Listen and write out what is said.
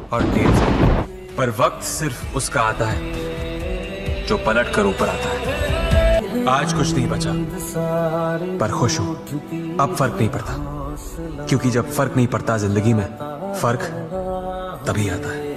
और देर से, पर वक्त सिर्फ उसका आता है जो पलट कर ऊपर आता है। आज कुछ नहीं बचा, पर खुश हूं। अब फर्क नहीं पड़ता, क्योंकि जब फर्क नहीं पड़ता जिंदगी में, फर्क तभी आता है।